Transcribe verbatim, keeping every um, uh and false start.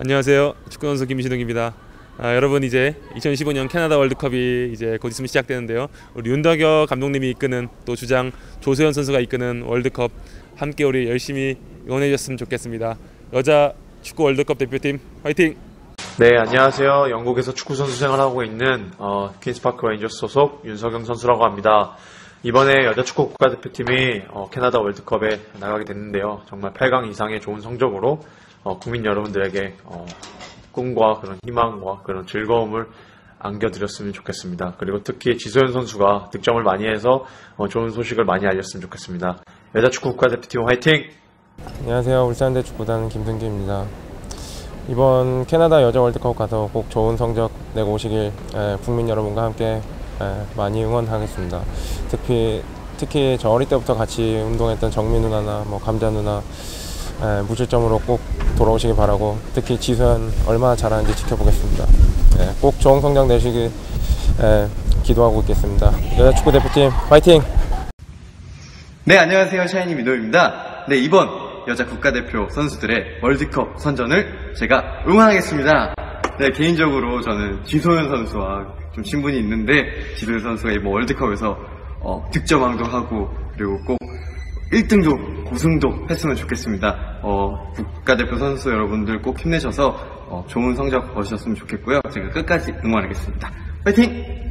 안녕하세요. 축구선수 김신웅입니다. 아, 여러분 이제 이천십오 년 캐나다 월드컵이 이제 곧 있으면 시작되는데요. 우리 윤덕여 감독님이 이끄는 또 주장 조소연 선수가 이끄는 월드컵 함께 우리 열심히 응원해 주셨으면 좋겠습니다. 여자 축구 월드컵 대표팀 화이팅! 네, 안녕하세요. 영국에서 축구 선수 생활하고 있는 어, 퀸스파크 레인저스 소속 윤석영 선수라고 합니다. 이번에 여자 축구 국가대표팀이 어, 캐나다 월드컵에 나가게 됐는데요. 정말 팔 강 이상의 좋은 성적으로 어, 국민 여러분들에게 어, 꿈과 그런 희망과 그런 즐거움을 안겨드렸으면 좋겠습니다. 그리고 특히 지소연 선수가 득점을 많이 해서 어, 좋은 소식을 많이 알렸으면 좋겠습니다. 여자 축구 국가대표팀 화이팅! 안녕하세요. 울산대 축구단 김승규입니다. 이번 캐나다 여자 월드컵 가서 꼭 좋은 성적 내고 오시길 에, 국민 여러분과 함께 에, 많이 응원하겠습니다. 특히 특히 저 어릴 때부터 같이 운동했던 정민 누나나 뭐 감자 누나 에, 무실점으로 꼭 돌아오시길 바라고, 특히 지소연 얼마나 잘하는지 지켜보겠습니다. 에, 꼭 좋은 성적 내시길 에, 기도하고 있겠습니다. 여자 축구 대표팀 화이팅! 네, 안녕하세요. 샤이니 민호입니다. 네, 이번 여자 국가대표 선수들의 월드컵 선전을 제가 응원하겠습니다. 네, 개인적으로 저는 지소연 선수와 좀 친분이 있는데, 지소연 선수가 이번 월드컵에서 어, 득점왕도 하고 그리고 꼭 일 등도 우승도 했으면 좋겠습니다. 어, 국가대표 선수 여러분들 꼭 힘내셔서 어, 좋은 성적 거두셨으면 좋겠고요. 제가 끝까지 응원하겠습니다. 파이팅!